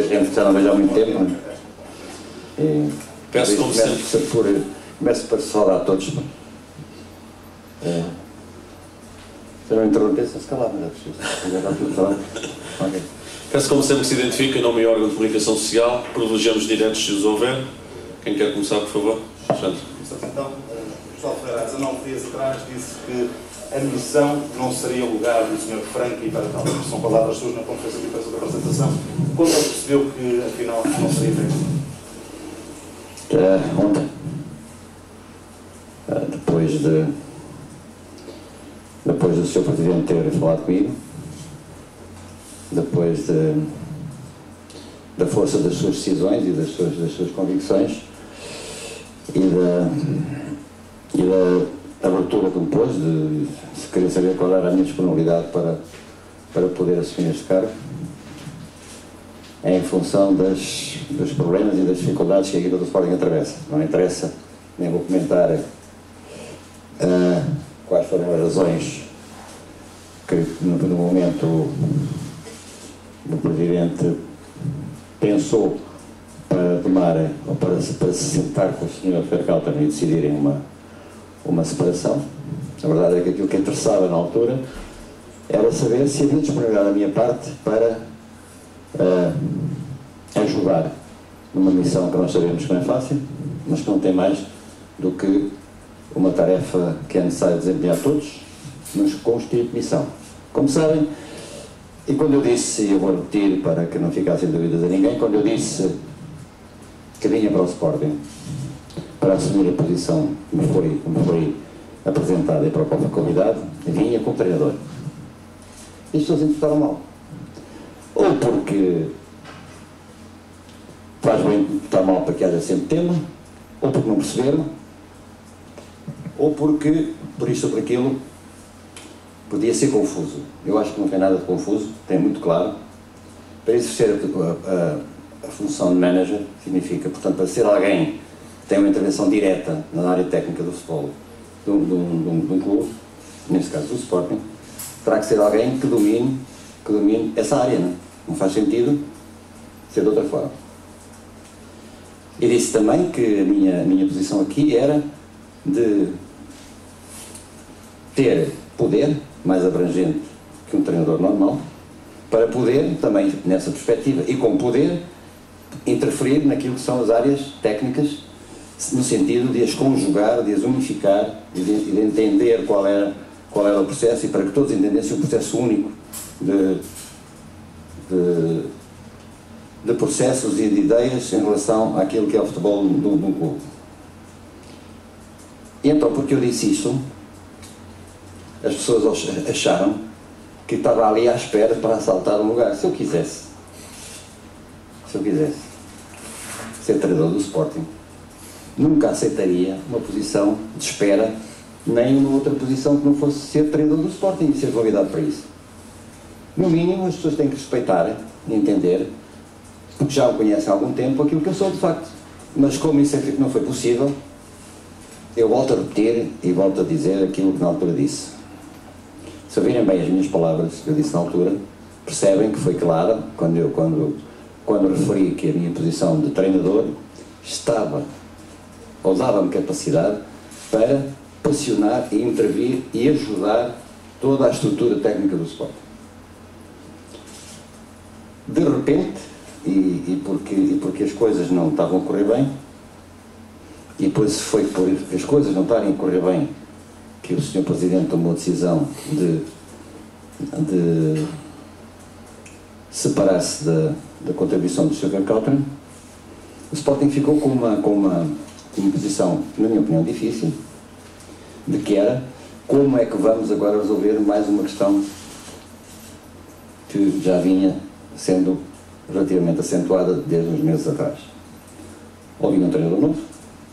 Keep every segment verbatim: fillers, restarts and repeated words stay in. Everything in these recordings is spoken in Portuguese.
gente que já não vejo há muito tempo. E, Peço como sempre. Por, começo por saudar a todos. É, se eu não interrompesse, se calava, não é preciso. Já está tudo falado. Okay. Peço como sempre que se identifique em nome e órgão de comunicação social. Privilegiamos diretos se os houver. Quem quer começar, por favor? Santos. Então, o Gustavo Ferreira, há dezanove dias atrás, disse que a missão não seria o lugar do senhor Franco e para tal. São palavras suas na conferência de imprensa da apresentação. Quando ele percebeu que, afinal, não seria bem? Uh, ontem, uh, depois de depois do senhor Presidente ter falado comigo, depois de, da força das suas decisões e das suas, das suas convicções e da, e da abertura que me pôs de se querer saber qual era a minha disponibilidade para, para poder assumir este cargo, é em função das, dos problemas e das dificuldades que a equipa do Sporting atravessa. Não interessa, nem vou comentar uh, quais foram as razões que no, no momento o Presidente pensou para tomar, ou para, para se sentar com o senhor Fercalter e decidirem uma, uma separação. A verdade é que aquilo que interessava na altura era saber se havia disponibilidade da minha parte para Uh, ajudar numa missão que nós sabemos que não é fácil, mas que não tem mais do que uma tarefa que é necessário desempenhar todos, mas com espírito de missão. Como sabem, e quando eu disse, e eu vou repetir para que não ficassem dúvidas a ninguém, quando eu disse que vinha para o Sporting para assumir a posição que me foi, que me foi apresentada e para a qual fui convidado, vinha como treinador. E as pessoas interpretaram mal. Ou porque faz bem estar mal para que haja sempre tema, ou porque não perceberam, ou porque, por isto ou por aquilo, podia ser confuso. Eu acho que não tem nada de confuso, tem muito claro. Para exercer a, a, a função de manager, significa, portanto, para ser alguém que tem uma intervenção direta na área técnica do futebol, de um, de um, de um, de um clube, neste caso do Sporting, terá que ser alguém que domine que domine essa área, não? Não faz sentido ser de outra forma. E disse também que a minha, a minha posição aqui era de ter poder mais abrangente que um treinador normal, para poder, também nessa perspectiva, e com poder, interferir naquilo que são as áreas técnicas, no sentido de as conjugar, de as unificar, de, de entender qual era, qual era o processo, e para que todos entendessem o processo único de, de, de processos e de ideias em relação àquilo que é o futebol do, do clube. E então, porque eu disse isto, as pessoas acharam que estava ali à espera para assaltar um lugar. Se eu quisesse, se eu quisesse ser treinador do Sporting, nunca aceitaria uma posição de espera, nem uma outra posição que não fosse ser treinador do Sporting e ser convidado para isso. No mínimo, as pessoas têm que respeitar e entender, porque já o conhecem há algum tempo, aquilo que eu sou de facto. Mas como isso não foi possível, eu volto a repetir e volto a dizer aquilo que na altura disse. Se ouvirem bem as minhas palavras que eu disse na altura, percebem que foi claro quando eu quando, quando referi que a minha posição de treinador estava, ou dava-me capacidade para pressionar e intervir e ajudar toda a estrutura técnica do Sporting. De repente, e, e, porque, e porque as coisas não estavam a correr bem, e depois foi por as coisas não estarem a correr bem que o senhor Presidente tomou a decisão de, de separar-se da, da contribuição do senhor Vercauteren, o Sporting ficou com uma, com, uma, com uma posição, na minha opinião, difícil, de que era como é que vamos agora resolver mais uma questão que já vinha sendo relativamente acentuada desde uns meses atrás. Ou vinha um treinador novo,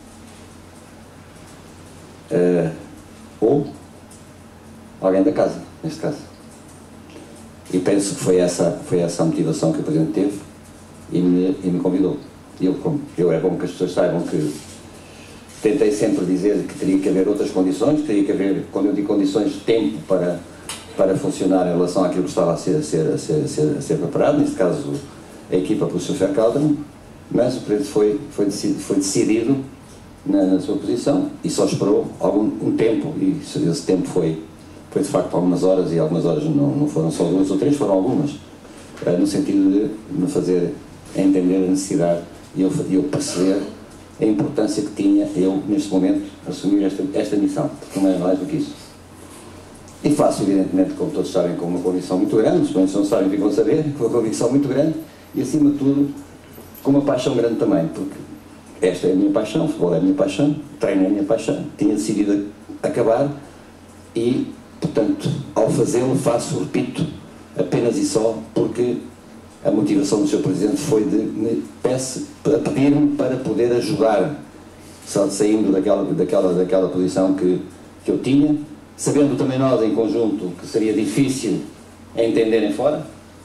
uh, ou alguém da casa, neste caso. E penso que foi essa, foi essa a motivação que o Presidente teve e me, e me convidou. E eu, como, eu é bom que as pessoas saibam que tentei sempre dizer que teria que haver outras condições, teria que haver, quando eu digo condições, tempo para, para funcionar em relação àquilo que estava a ser, a ser, a ser, a ser, a ser preparado, neste caso a equipa pelo senhor Ferro Calderman, mas o Presidente foi, foi, decidido, foi decidido na, na sua posição e só esperou algum um tempo, e esse tempo foi, foi de facto algumas horas, e algumas horas não, não foram só duas ou três, foram algumas, no sentido de me fazer entender a necessidade e eu, eu perceber a importância que tinha eu, neste momento, assumir esta, esta missão, porque não é mais do que isso. E faço, evidentemente, como todos sabem, com uma convicção muito grande, os clientes não sabem, ficam a saber, com uma convicção muito grande, e acima de tudo, com uma paixão grande também, porque esta é a minha paixão, o futebol é a minha paixão, o treino é a minha paixão, tinha decidido acabar e, portanto, ao fazê-lo, faço, repito, apenas e só porque a motivação do senhor Presidente foi de me pedir-me para poder ajudar, só saindo daquela, daquela, daquela posição que, que eu tinha, sabendo também nós em conjunto que seria difícil entenderem fora,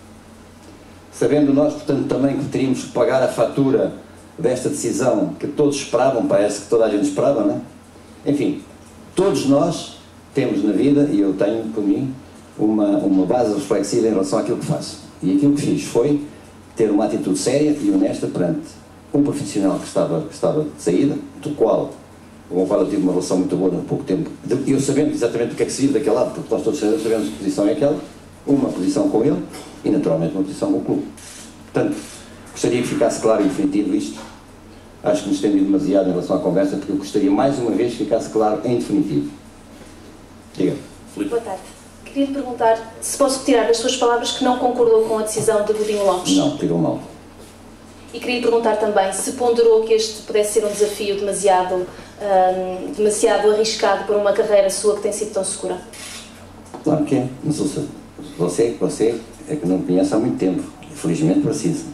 sabendo nós, portanto, também que teríamos que pagar a fatura desta decisão que todos esperavam, parece que toda a gente esperava, não é? Enfim, todos nós temos na vida, e eu tenho por mim, uma, uma base reflexiva em relação àquilo que faço. E aquilo que fiz foi ter uma atitude séria e honesta perante um profissional que estava, que estava de saída, do qual, com o qual eu tive uma relação muito boa há pouco tempo, eu sabendo exatamente o que é que se vive daquele lado, porque nós todos sabemos que posição é aquela, uma posição com ele e naturalmente uma posição com o clube. Portanto, gostaria que ficasse claro e definitivo isto. Acho que me estendi demasiado em relação à conversa, porque eu gostaria mais uma vez que ficasse claro em definitivo. Diga. Boa tarde. Queria lhe perguntar se posso retirar das suas palavras que não concordou com a decisão de Godinho Lopes. Não, tirou mal. E queria lhe perguntar também se ponderou que este pudesse ser um desafio demasiado, hum, demasiado arriscado para uma carreira sua que tem sido tão segura. Claro que é. Mas você, você é que não me conhece há muito tempo. Felizmente preciso.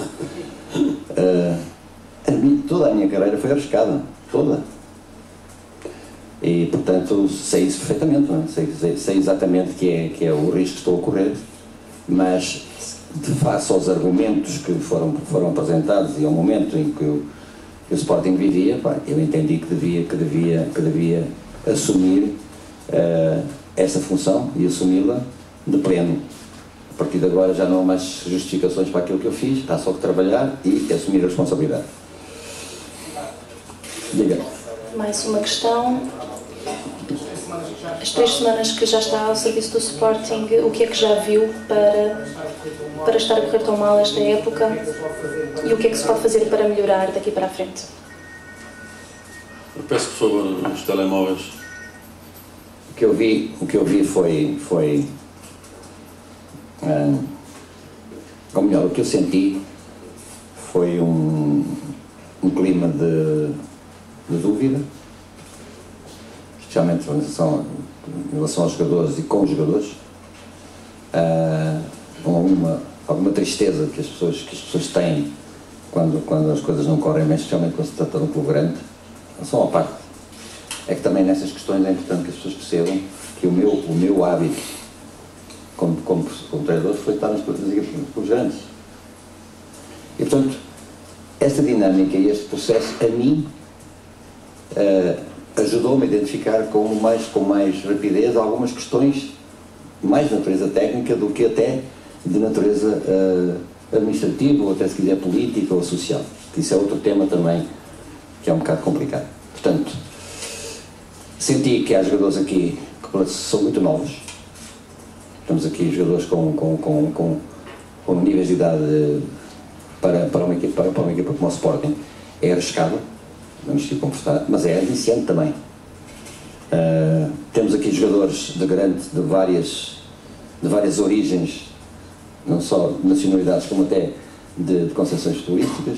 uh, a mim, toda a minha carreira foi arriscada. Toda. E, portanto, sei isso perfeitamente, não é? sei, sei, sei exatamente que é, que é o risco que estou a correr, mas, de face aos argumentos que foram, foram apresentados e ao momento em que, eu, que o Sporting vivia, pá, eu entendi que devia, que devia, que devia assumir uh, essa função e assumi-la de pleno. A partir de agora já não há mais justificações para aquilo que eu fiz, há só que trabalhar e assumir a responsabilidade. Diga. Mais uma questão. As três semanas que já está ao serviço do Sporting, o que é que já viu para, para estar a correr tão mal esta época e o que é que se pode fazer para melhorar daqui para a frente? Eu peço, por favor, os telemóveis. O que eu vi, o que eu vi foi, foi ah, ou melhor, o que eu senti foi um, um clima de, de dúvida, especialmente em relação, em relação aos jogadores e com os jogadores, uh, alguma, alguma tristeza que as pessoas, que as pessoas têm quando, quando as coisas não correm bem, especialmente quando se trata de um clube grande. Só uma parte. É que também nessas questões é importante que as pessoas percebam que o meu, o meu hábito como, como, como treinador foi estar nas coisas com os grandes. E, portanto, esta dinâmica e este processo, a mim, uh, ajudou-me a identificar com mais, com mais rapidez algumas questões mais de natureza técnica do que até de natureza uh, administrativa ou até, se quiser, política ou social. Isso é outro tema também que é um bocado complicado. Portanto, senti que há jogadores aqui que são muito novos. Temos aqui jogadores com, com, com, com, com níveis de idade para, para, uma equipa, para, para uma equipa como o Sporting. É arriscado, vamos ficar confortáveis, mas é aliciante também. Uh, temos aqui jogadores de, grande, de, várias, de várias origens, não só de nacionalidades como até de, de concepções futurísticas.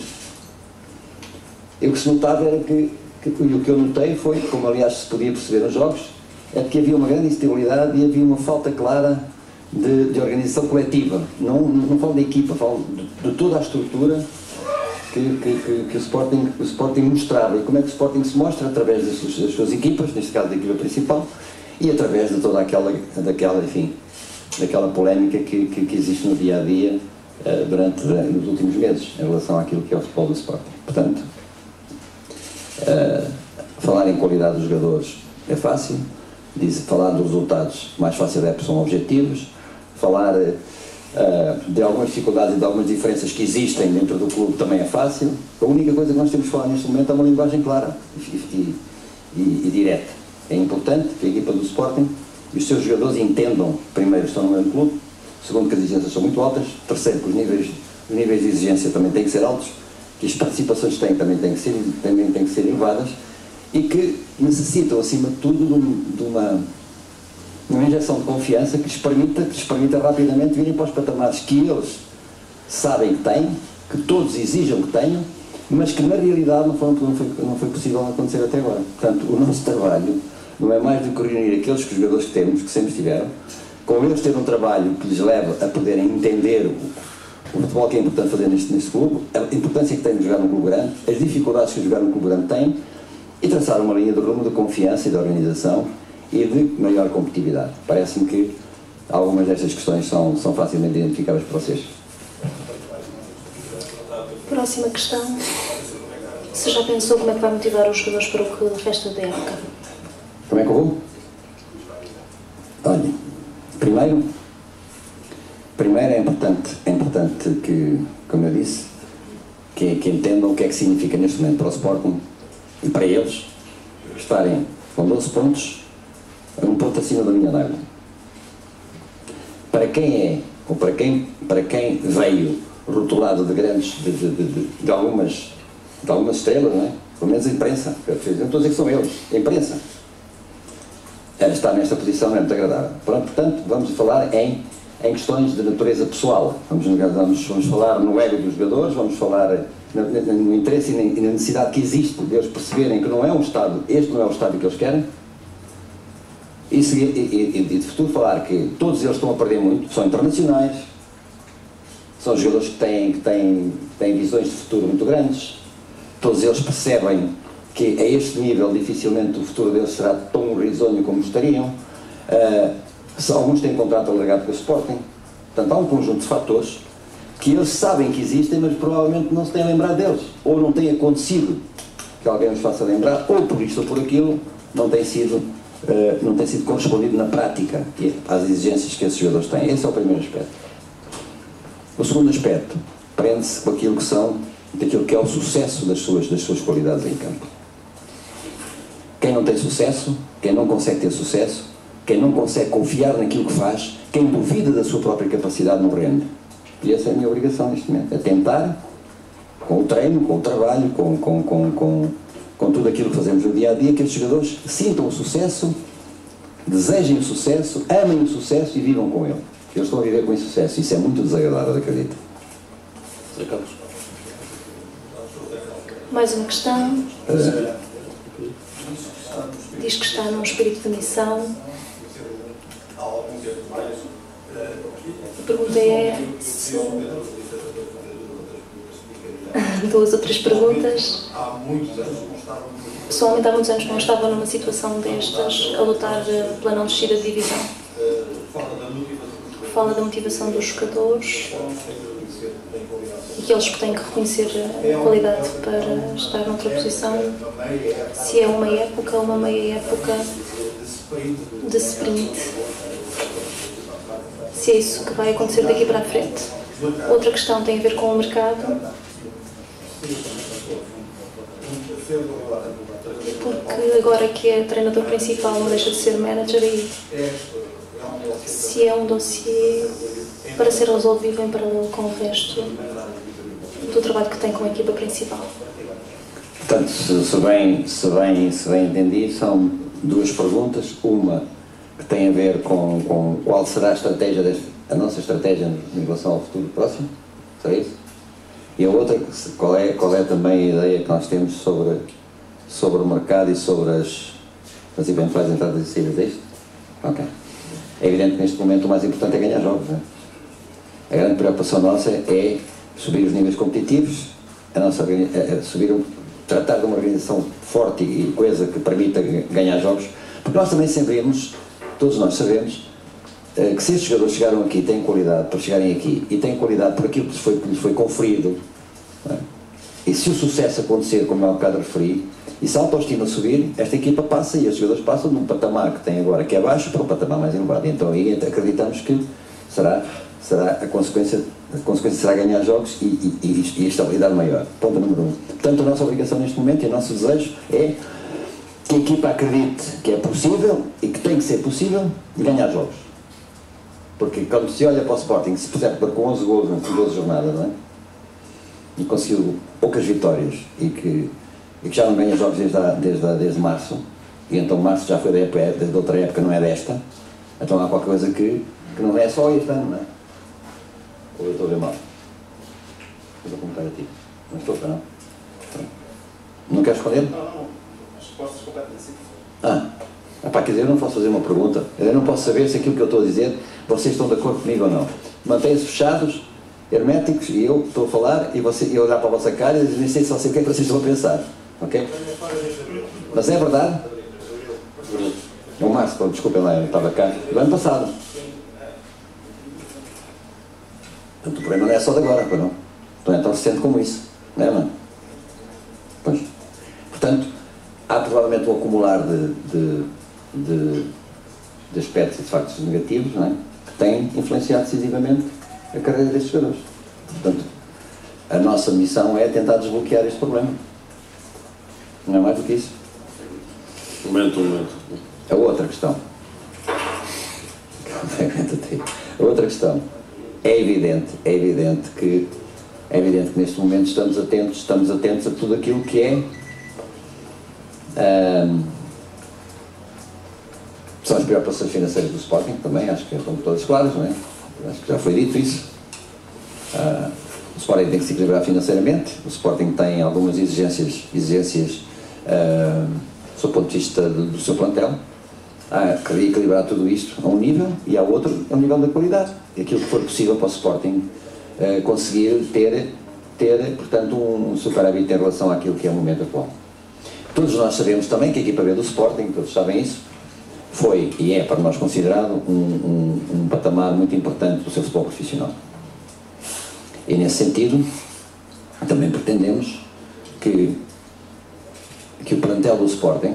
E o que se notava era que, que, e o que eu notei foi, como aliás se podia perceber nos jogos, é que havia uma grande instabilidade e havia uma falta clara de, de organização coletiva. Não, não falo da equipa, falo de, de toda a estrutura que, que, que, que o, Sporting, o Sporting mostrava. E como é que o Sporting se mostra? Através das suas, das suas equipas, neste caso da equipa principal, e através de toda aquela, daquela, enfim, daquela polémica que, que, que existe no dia a dia uh, durante nos últimos meses em relação àquilo que é o futebol do Sporting. Portanto, uh, falar em qualidade dos jogadores é fácil, diz, falar dos resultados mais fácil é porque são objetivos, falar uh, uh, de algumas dificuldades e de algumas diferenças que existem dentro do clube também é fácil. A única coisa que nós temos que falar neste momento é uma linguagem clara e, e, e, e direta. É importante que a equipa do Sporting e os seus jogadores entendam, primeiro, estão no mesmo clube, segundo, que as exigências são muito altas, terceiro, que os níveis, os níveis de exigência também têm que ser altos, que as participações têm, também têm que ser, também têm que ser elevadas, e que necessitam, acima de tudo, de, um, de uma, uma injeção de confiança que lhes permita, que lhes permita rapidamente virem para os patamares que eles sabem que têm, que todos exijam que tenham, mas que na realidade não foi, não foi, não foi possível acontecer até agora. Portanto, o nosso trabalho não é mais do que reunir aqueles que os jogadores que temos, que sempre estiveram, com eles ter um trabalho que lhes leva a poderem entender o, o futebol que é importante fazer neste, neste clube, a importância que tem de jogar num clube grande, as dificuldades que jogar num clube grande tem, e traçar uma linha de rumo de confiança e de organização e de maior competitividade. Parece-me que algumas destas questões são, são facilmente identificáveis por vocês. Próxima questão. Se já pensou como é que vai motivar os jogadores para o que resta da época? Como é que eu vou? Olha, primeiro, primeiro é importante, é importante que, como eu disse, que, que entendam o que é que significa neste momento para o Sporting e para eles estarem com doze pontos, um ponto acima da linha d'água. Para quem é, ou para quem, para quem veio rotulado de grandes, de, de, de, de, algumas, de algumas estrelas, não é? Pelo menos a imprensa, eu não estou a dizer que são eles, a imprensa, estar nesta posição não é muito agradável. Pronto, portanto, vamos falar em, em questões de natureza pessoal, vamos, vamos, vamos falar no ego dos jogadores, vamos falar no, no interesse e na necessidade que existe de eles perceberem que não é um Estado, este não é o Estado que eles querem, e, e, e, e de futuro falar que todos eles estão a perder muito, são internacionais, são jogadores que têm, que têm, têm visões de futuro muito grandes, todos eles percebem que a este nível dificilmente o futuro deles será tão risonho como gostariam, uh, alguns têm contrato alargado com o Sporting, portanto há um conjunto de fatores que eles sabem que existem, mas provavelmente não se têm lembrado deles, ou não tem acontecido que alguém os faça lembrar, ou por isto ou por aquilo, não tem sido, uh, não tem sido correspondido na prática às exigências que esses jogadores têm. Esse é o primeiro aspecto. O segundo aspecto prende-se com aquilo que são, daquilo que é o sucesso das suas, das suas qualidades em campo. Quem não tem sucesso, quem não consegue ter sucesso, quem não consegue confiar naquilo que faz, quem duvida da sua própria capacidade não rende. E essa é a minha obrigação neste momento, é tentar, com o treino, com o trabalho, com, com, com, com, com tudo aquilo que fazemos no dia a dia, que os jogadores sintam o sucesso, desejem o sucesso, amem o sucesso e vivam com ele. Eles estão a viver com insucesso, isso é muito desagradável, acredito. Zé Carlos. Mais uma questão. Uh, Diz que está num espírito de missão. A pergunta é se... Duas ou três perguntas. Pessoalmente há muitos anos não estava numa situação destas, a lutar pela não descida de divisão. Fala da motivação dos jogadores e que eles têm que reconhecer a qualidade para estar noutra posição. Se é uma época, uma meia época de sprint. Se é isso que vai acontecer daqui para a frente. Outra questão tem a ver com o mercado. Porque agora que é treinador principal não deixa de ser manager e se é um dossiê para ser resolvido em paralelo com o resto do trabalho que tem com a equipa principal. Portanto, se, se, bem, se, bem, se bem entendi, são duas perguntas. Uma que tem a ver com, com qual será a estratégia, deste, a nossa estratégia em relação ao futuro próximo, será isso? E a outra, qual é, qual é também a ideia que nós temos sobre, sobre o mercado e sobre as, as eventuais entradas e saídas deste? Ok. É evidente que neste momento o mais importante é ganhar jogos, não é? A grande preocupação nossa é subir os níveis competitivos, a nossa, a, a subir, tratar de uma organização forte e coesa que permita ganhar jogos, porque nós também sabemos, todos nós sabemos, que se estes jogadores chegaram aqui, têm qualidade para chegarem aqui e têm qualidade por aquilo que lhes foi, que lhes foi conferido, não é? E se o sucesso acontecer, como eu há bocado referi, e se a autoestima subir, esta equipa passa e os jogadores passam de um patamar que tem agora, que é baixo, para um patamar mais elevado. Então aí acreditamos que será será a consequência, a consequência será ganhar jogos e, e, e, e a estabilidade maior. Ponto número um. Portanto, a nossa obrigação neste momento e o nosso desejo é que a equipa acredite que é possível e que tem que ser possível ganhar jogos. Porque quando se olha para o Sporting, se percebe que com onze gols em doze jornadas, não é? E conseguiu poucas vitórias e que, e que já não ganha jogos desde, a, desde, a, desde março, e então março já foi da época, desde outra época, não é desta, então há qualquer coisa que, que não é só este ano, não é? Ou eu estou a ver mal? Vou comentar a ti. Não estou, não? Não queres responder? Não, não. As respostas completamente simples. Ah, epá, quer dizer, eu não posso fazer uma pergunta. Eu não posso saber se aquilo que eu estou a dizer, vocês estão de acordo comigo ou não. Mantêm-se fechados, herméticos, e eu estou a falar, e você, eu olhar para a vossa cara e nem sei só sei o que é que vocês estão a pensar. Ok? Mas é verdade? O Márcio, desculpem lá, eu estava cá. Do ano passado. Portanto, o problema não é só de agora, não? Não é tão recente como isso. Não é, não? Pois. Portanto, há provavelmente um acumular de, de, de, de aspectos e de factos negativos, não é? Que têm influenciado decisivamente a carreira destes jogadores. Portanto, a nossa missão é tentar desbloquear este problema. Não é mais do que isso. Um momento, um momento. A outra questão. A outra questão. É evidente, é evidente que é evidente que neste momento estamos atentos, estamos atentos a tudo aquilo que é um, são as preocupações financeiras do Sporting também, acho que estão todas claras, não é? Acho que já foi dito isso. Uh, o Sporting tem que se equilibrar financeiramente, o Sporting tem algumas exigências, exigências uh, do seu ponto de vista do, do seu plantel. Há que equilibrar tudo isto a um nível e há outro a um nível da qualidade. E aquilo que for possível para o Sporting uh, conseguir ter, ter, portanto, um, um superávit em relação àquilo que é o momento atual. Todos nós sabemos também que a equipa B do Sporting, todos sabem isso, foi e é para nós considerado um, um, um patamar muito importante do seu futebol profissional. E nesse sentido, também pretendemos que, que o plantel do Sporting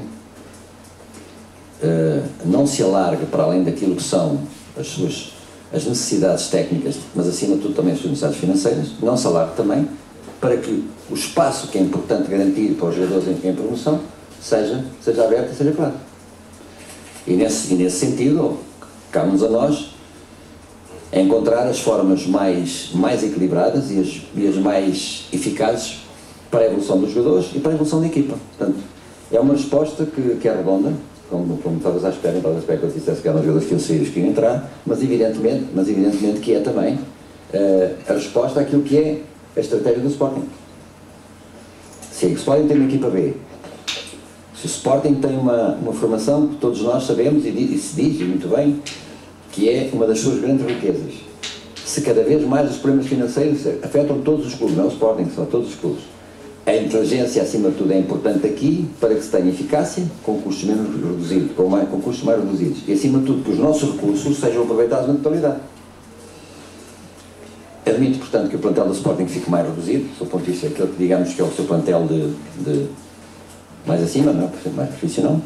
Uh, não se alargue para além daquilo que são as suas as necessidades técnicas, mas acima de tudo também as suas necessidades financeiras, não se alargue também para que o espaço que é importante garantir para os jogadores em, em promoção seja, seja aberto e seja claro. E nesse, e nesse sentido, cabe-nos a nós encontrar as formas mais, mais equilibradas e as, e as mais eficazes para a evolução dos jogadores e para a evolução da equipa. Portanto, é uma resposta que, que é redonda, como, como estavas à espera, estavas à espera que eu dissesse que eram os jogadores que iam sair, que iam entrar, mas evidentemente, mas evidentemente que é também uh, a resposta àquilo que é a estratégia do Sporting. Se o Sporting tem uma equipa B, se o Sporting tem uma, uma formação que todos nós sabemos e, e se diz, e muito bem, que é uma das suas grandes riquezas, se cada vez mais os problemas financeiros afetam todos os clubes, não é o Sporting, são todos os clubes. A inteligência, acima de tudo, é importante aqui para que se tenha eficácia com custos menos reduzidos, com, mais, com custos mais reduzidos. E, acima de tudo, que os nossos recursos sejam aproveitados na totalidade. Admito, portanto, que o plantel do Sporting fique mais reduzido, do seu ponto de vista, aquele que digamos que é o seu plantel de, de mais acima, não é? Mais profissional.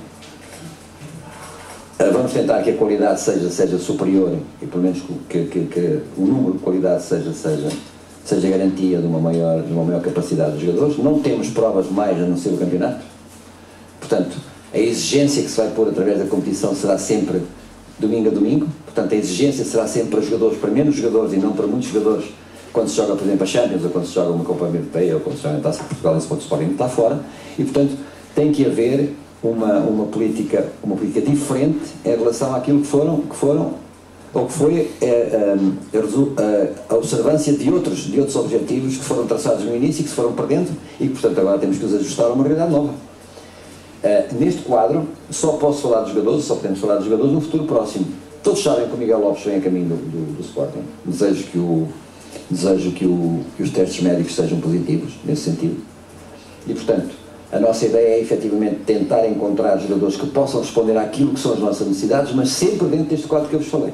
Vamos tentar que a qualidade seja, seja superior e, pelo menos, que, que, que o número de qualidade seja... seja seja garantia de uma, maior, de uma maior capacidade dos jogadores. Não temos provas mais a não ser o campeonato. Portanto, a exigência que se vai pôr através da competição será sempre domingo a domingo. Portanto, a exigência será sempre para jogadores, para menos jogadores e não para muitos jogadores, quando se joga, por exemplo, a Champions, ou quando se joga uma Copa Europeia, ou quando se joga a Taça de Portugal, esse ponto Sporting está fora. E, portanto, tem que haver uma, uma, política, uma política diferente em relação àquilo que foram, que foram ou que foi é, a, a, a observância de outros, de outros objetivos que foram traçados no início e que se foram perdendo e que, portanto, agora temos que os ajustar a uma realidade nova. Uh, neste quadro, só posso falar dos jogadores, só podemos falar dos jogadores no futuro próximo. Todos sabem que o Miguel Lopes vem a caminho do, do, do Sporting. Desejo, que, o, desejo que, o, que os testes médicos sejam positivos, nesse sentido. E, portanto, a nossa ideia é, efetivamente, tentar encontrar jogadores que possam responder àquilo que são as nossas necessidades, mas sempre dentro deste quadro que eu vos falei.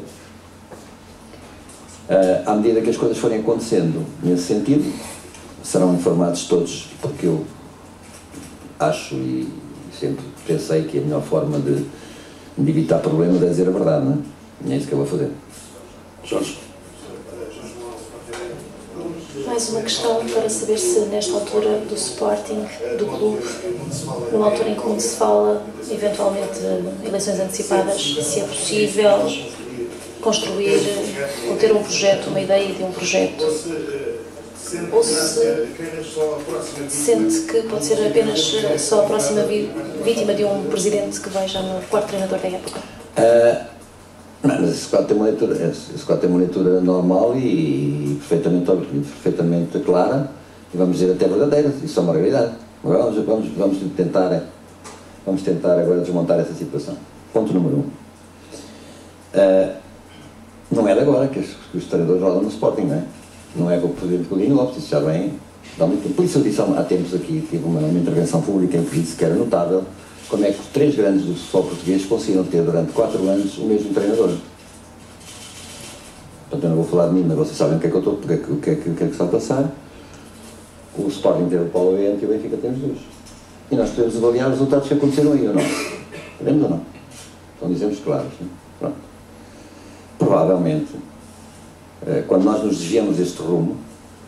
Uh, à medida que as coisas forem acontecendo nesse sentido, serão informados todos, porque eu acho e sempre pensei que a melhor forma de, de evitar problemas é dizer a verdade, não é? E é isso que eu vou fazer. Jorge. Mais uma questão para saber se nesta altura do Sporting, do clube, numa altura em que muito se fala eventualmente de eleições antecipadas, se é possível construir ou ter um projeto, uma ideia de um projeto, ou se sente que pode ser apenas só a próxima vítima de um presidente que vai já no quarto treinador da época? Uh... Não, mas esse quadro tem uma leitura, esse quadro tem uma leitura normal e, e perfeitamente, perfeitamente clara, e vamos dizer até verdadeira, isso é uma realidade. Agora vamos, vamos, vamos, tentar, vamos tentar agora desmontar essa situação. Ponto número um. Uh, não é de agora que os, que os treinadores rodam no Sporting, não é? Não é com o presidente Coutinho Lopes, isso já vem dá muito tempo. Por isso eu disse há tempos aqui, tive uma, uma intervenção pública em que disse que era notável como é que os três grandes do futebol português conseguiram ter durante quatro anos o mesmo treinador. Portanto, eu não vou falar de mim, mas vocês sabem o que é que eu estou, o que é que, o que, é que, o que, é que está a passar. O Sporting teve o Paulo Bento e o Benfica tem os dois. E nós podemos avaliar os resultados que aconteceram aí ou não. Podemos ou não? São exemplos claros. Não? Pronto. Provavelmente, quando nós nos desviamos deste rumo,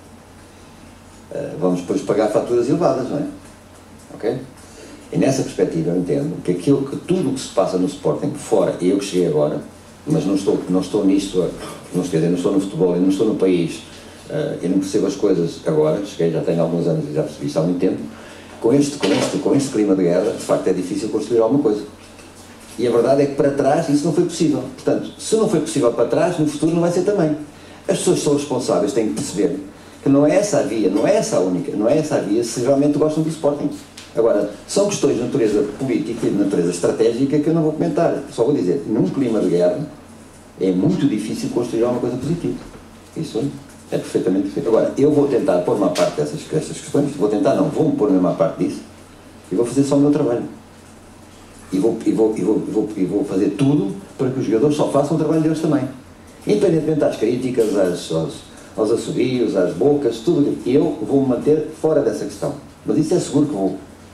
vamos depois pagar faturas elevadas, não é? Ok? E nessa perspectiva eu entendo que aquilo que tudo o que se passa no Sporting fora, e eu que cheguei agora, mas não estou, não estou nisto, não estou, não estou no futebol, eu não estou no país, uh, eu não percebo as coisas agora, cheguei, já tenho alguns anos e já percebi isso há muito tempo, com este, com, este, com este clima de guerra, de facto é difícil construir alguma coisa. E a verdade é que para trás isso não foi possível. Portanto, se não foi possível para trás, no futuro não vai ser também. As pessoas que são responsáveis têm que perceber que não é essa a via, não é essa a única, não é essa a via se realmente gostam do Sporting. Agora, são questões de natureza política e de natureza estratégica que eu não vou comentar. Só vou dizer, num clima de guerra, é muito difícil construir alguma coisa positiva. Isso é perfeitamente difícil. Agora, eu vou tentar pôr-me à parte dessas, dessas questões, vou tentar não, vou-me pôr mesmo à parte disso, e vou fazer só o meu trabalho. E vou, e vou, e vou, e vou, e vou fazer tudo para que os jogadores só façam o trabalho deles também. Independentemente das críticas, às, aos, aos assobios, às bocas, tudo, eu vou-me manter fora dessa questão. Mas isso é seguro que vou.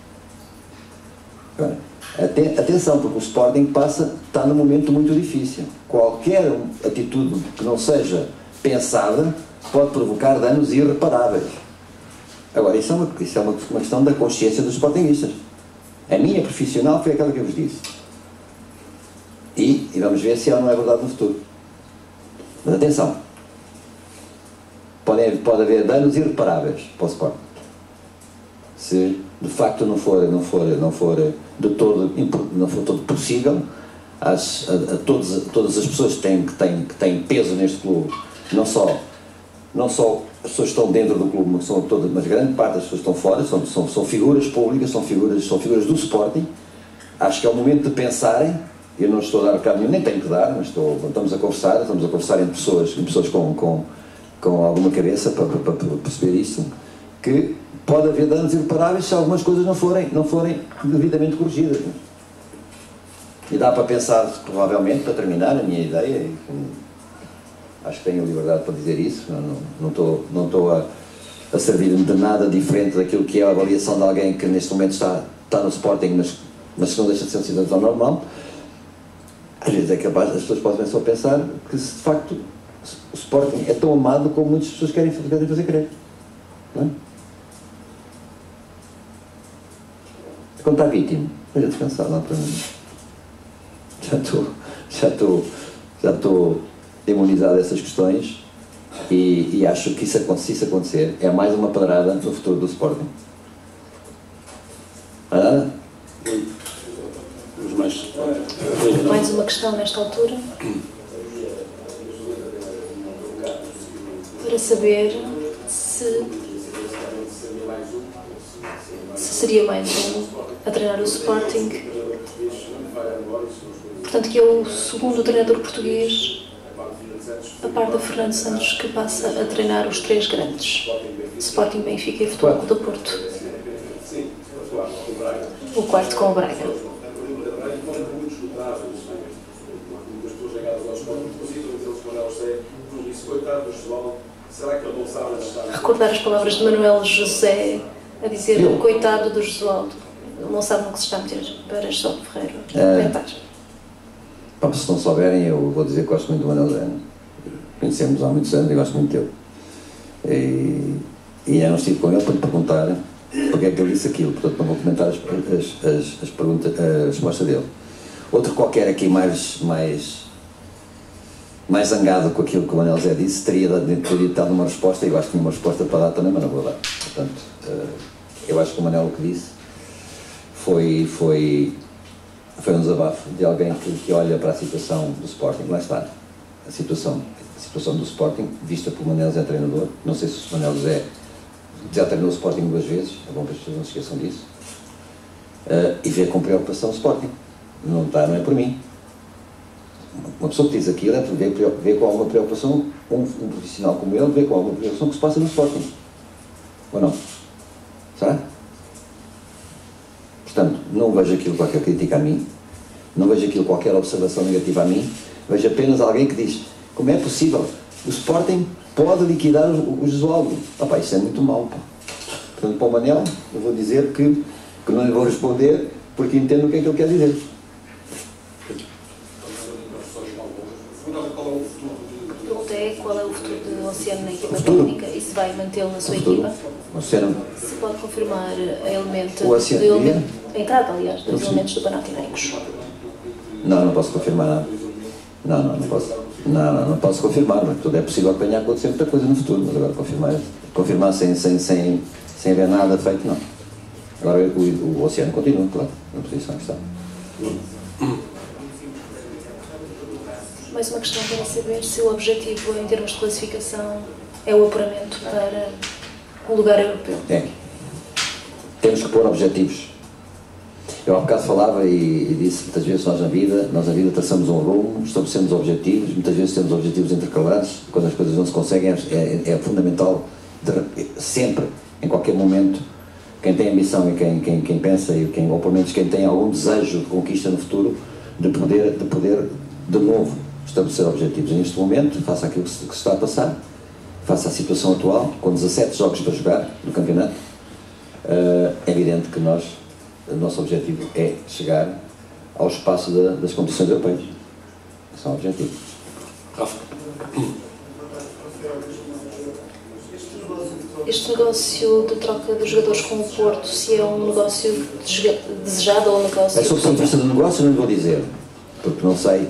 Atenção, porque o Sporting passa, está num momento muito difícil. Qualquer atitude que não seja pensada pode provocar danos irreparáveis. Agora, isso é uma, isso é uma, uma questão da consciência dos sportinguistas. A minha profissional foi aquela que eu vos disse. E, e vamos ver se ela não é verdade no futuro. Mas atenção, pode, pode haver danos irreparáveis para o Sporting. Se de facto não for, não for, não for de todo, não for todo possível, as, a, a, todos, a todas as pessoas que têm, que, têm, que têm peso neste clube, não só, não só as pessoas que estão dentro do clube, mas, são todas, mas grande parte das pessoas que estão fora, são, são, são figuras públicas, são figuras, são figuras do Sporting. Acho que é o momento de pensarem, eu não estou a dar recado nenhum, nem tenho que dar, mas estou, estamos a conversar, estamos a conversar entre pessoas, entre pessoas com, com, com alguma cabeça para, para, para perceber isso, que pode haver danos irreparáveis se algumas coisas não forem, não forem devidamente corrigidas. E dá para pensar, provavelmente, para terminar a minha ideia, e, acho que tenho a liberdade para dizer isso, não, não, não estou, não estou a, a servir-me de nada diferente daquilo que é a avaliação de alguém que neste momento está, está no Sporting, mas, mas não deixa de ser um cidadão normal. Às vezes é capaz, as pessoas podem só pensar que, de facto, o Sporting é tão amado como muitas pessoas querem, querem fazer crer. Não é? Quanto à vítima, esteja descansado, não para mim. Já estou, já estou, já estou imunizado a essas questões e, e acho que isso, se isso acontecer é mais uma pedrada no futuro do Sporting. Não é nada? Mais. mais uma questão nesta altura para saber se, se seria mais um a treinar o Sporting, portanto que é o segundo treinador português a par do Fernando Santos que passa a treinar os três grandes, Sporting, Benfica e Futebol Clube do Porto. O quarto com o Braga. Recordar as palavras de Manuel José a dizer eu. Coitado do Josualdo. Ele não sabe no que se está a meter para Josualdo Ferreira. É, se não souberem, eu vou dizer que gosto muito do Manuel José. Conhecemos há muitos anos e gosto muito dele. E, e ainda não estive com ele para lhe perguntar porque é que ele disse aquilo, portanto não vou comentar as, as, as, as perguntas, a resposta dele. Outro qualquer aqui mais, mais, mais zangado com aquilo que o Manel Zé disse, teria, teria dado uma resposta, e eu acho que tinha uma resposta para dar também, mas não vou dar. Portanto, eu acho que o Manel o que disse foi, foi, foi um desabafo de alguém que, que olha para a situação do Sporting. Lá está, a situação, a situação do Sporting, vista pelo Manel Zé treinador. Não sei se o Manel Zé já treinou o Sporting duas vezes, é bom que as pessoas não se esqueçam disso, uh, e vê com preocupação o Sporting. Não está, não é por mim. Uma pessoa que diz aquilo é porque vê, vê com alguma preocupação, um, um profissional como ele vê com alguma preocupação o que se passa no Sporting. Ou não? Será? Portanto, não vejo aquilo qualquer crítica a mim, não vejo aquilo qualquer observação negativa a mim, vejo apenas alguém que diz: como é possível? O Sporting pode liquidar o, o Jesualdo. Ah pá, isso é muito mau, pá. Portanto, para o Manel, eu vou dizer que, que não lhe vou responder porque entendo o que é que ele quer dizer. A pergunta é: qual é o futuro do Oceano na equipa técnica e se vai mantê-lo na sua equipa? Oceano. Se pode confirmar a, elemento o Oceano, do elemento, a entrada, aliás, dos elementos do Panathinaikos? Não, não posso confirmar nada. Não, não, não posso. Não, não, não posso confirmar, mas tudo é possível apanhar, acontecer muita coisa no futuro, mas agora confirmar, confirmar sem, sem, sem, sem haver nada feito, não. Agora o, o, o Oceano continua, claro, na posição que está. Mais uma questão para saber se o objetivo em termos de classificação é o apuramento para o lugar europeu. É. Temos que pôr objetivos. Eu há bocado falava e, e disse muitas vezes nós na vida, nós na vida traçamos um rumo, estabelecemos objetivos, muitas vezes temos objetivos intercalares, quando as coisas não se conseguem é, é, é fundamental, de, sempre, em qualquer momento, quem tem ambição e quem, quem, quem pensa, e quem, ou pelo menos quem tem algum desejo de conquista no futuro, de poder, de poder de novo estabelecer objetivos. E neste momento, faça aquilo que se, que se está a passar, faça a situação atual, com dezassete jogos para jogar no campeonato, uh, é evidente que nós, o nosso objetivo é chegar ao espaço da, das competições europeias. Esse é o objetivo. Rafa. Este negócio de troca dos jogadores com o Porto, se é um negócio desejado ou um negócio... É sob o ponto de vista do negócio, não lhe vou dizer, porque não sei.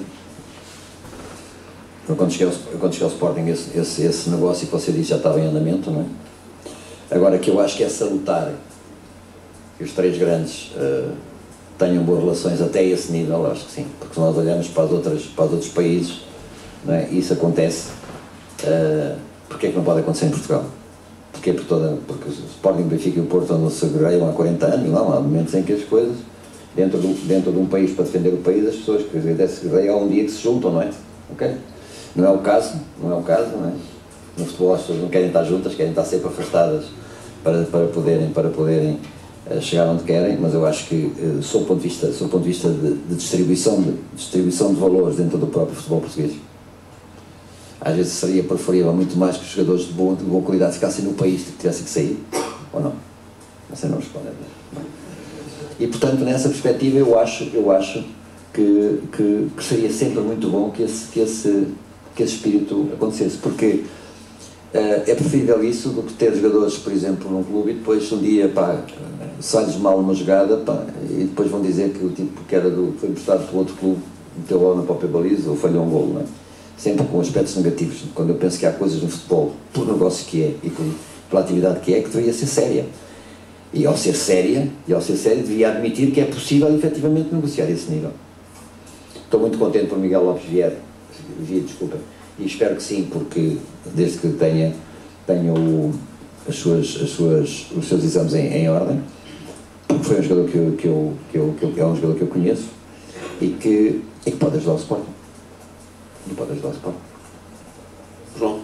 Quando cheguei ao, quando cheguei ao Sporting, esse, esse, esse negócio que você disse já estava em andamento, não é? Agora, que eu acho que é salutar que os três grandes uh, tenham boas relações até esse nível, acho que sim, porque se nós olharmos para, as outras, para os outros países, não é? Isso acontece, uh, porque é que não pode acontecer em Portugal? Porque, por toda, porque o Sporting, Benfica e o Porto não se agregam há quarenta anos, não, há momentos em que as coisas, dentro, do, dentro de um país, para defender o país, as pessoas que até se agregam há um dia que se juntam, não é? Okay? Não é o caso, não é o caso, não é? No futebol as pessoas não querem estar juntas, querem estar sempre afastadas para, para poderem, para poderem uh, chegar onde querem, mas eu acho que, uh, sob o ponto de vista, sob o ponto de, vista de, de, distribuição de distribuição de valores dentro do próprio futebol português, às vezes seria preferível muito mais que os jogadores de boa, de boa qualidade ficassem no país que tivessem que sair, ou não? Você não responde. Não. E portanto, nessa perspectiva, eu acho, eu acho que, que, que seria sempre muito bom que esse, que esse, que esse espírito acontecesse, porque uh, é preferível isso do que ter jogadores, por exemplo, num clube e depois um dia, pá, sai-lhes mal uma jogada, pá, e depois vão dizer que o tipo que era do, foi emprestado para outro clube, meteu bola na própria baliza ou falhou um golo, não é? Sempre com aspectos negativos. Quando eu penso que há coisas no futebol, por negócio que é e por, pela atividade que é, que deveria ser séria. E ao ser séria, e ao ser séria, devia admitir que é possível efetivamente negociar esse nível. Estou muito contente por Miguel Lopes Vieira, Vieira, desculpa, e espero que sim, porque desde que tenha, tenha o, as suas, as suas, os seus exames em, em ordem, porque foi um jogador que eu, que eu, que eu, que eu, é um jogador que eu conheço e que, e que pode ajudar o Sporting. E pode ajudar o Sporting. João.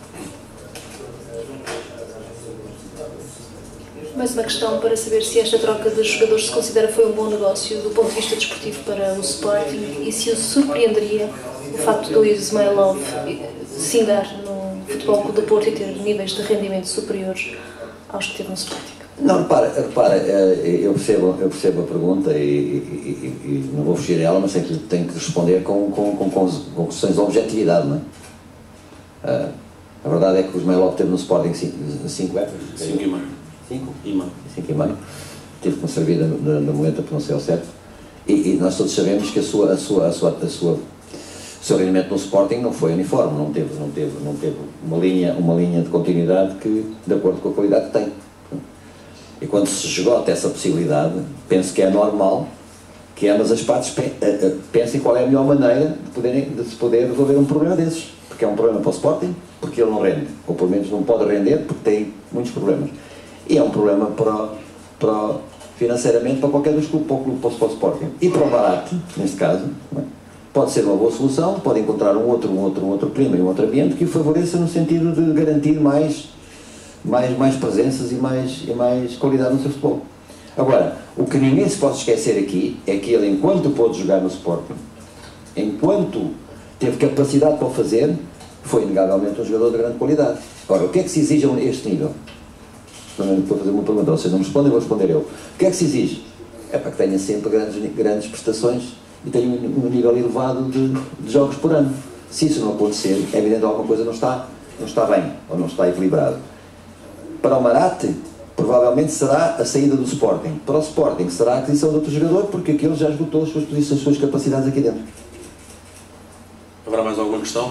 Mais uma questão para saber se esta troca de jogadores se considera foi um bom negócio do ponto de vista desportivo para o Sporting e se o surpreenderia o facto do Ismailov se ingar no Futebol Clube do Porto e ter níveis de rendimento superiores aos que teve no Sporting. Não, repara, repara eu, percebo, eu percebo a pergunta e, e, e, e não vou fugir dela, mas tenho que, tenho que responder com, com, com, com questões de objetividade, não é? A verdade é que o Ismailov teve no Sporting cinco épocas. cinco e meio. cinco? E meio. cinco e meio. Teve que me servir no, no momento que não sei ao certo. E, e nós todos sabemos que a sua, a sua, a sua, a sua, o seu rendimento no Sporting não foi uniforme, não teve, não teve, não teve uma, linha, uma linha de continuidade que, de acordo com a qualidade que tem. E quando se esgota essa possibilidade, penso que é normal que ambas as partes pensem qual é a melhor maneira de, poderem, de se poder resolver um problema desses. Porque é um problema para o Sporting, porque ele não rende, ou pelo menos não pode render, porque tem muitos problemas. E é um problema para, para financeiramente para qualquer dos clubes, para o clube, para o Sporting. E para o Marat, neste caso, pode ser uma boa solução, pode encontrar um outro, um outro, um outro clima e um outro ambiente que o favoreça no sentido de garantir mais, mais, mais presenças e mais, e mais qualidade no seu futebol. Agora, o que ninguém se pode esquecer aqui é que ele, enquanto pôde jogar no Sporting, enquanto teve capacidade para o fazer, foi inegavelmente um jogador de grande qualidade. Agora, o que é que se exige a este nível? Estou a fazer uma pergunta, vocês não me respondem, vou responder eu. O que é que se exige? É para que tenha sempre grandes, grandes prestações e tenha um, um nível elevado de, de jogos por ano. Se isso não acontecer, é evidente que alguma coisa não está, não está bem, ou não está equilibrado. Para o Marat, provavelmente será a saída do Sporting. Para o Sporting será a aquisição de outro jogador, porque aquele já esgotou as suas posições, as suas capacidades aqui dentro. Haverá mais alguma questão?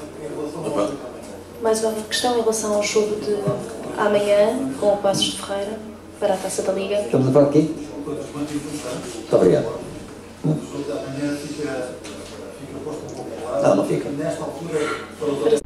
Mais uma questão em relação ao jogo de amanhã com o Passos de Ferreira para a Taça da Liga. Estamos a falar aqui? Muito obrigado. Não, não fica.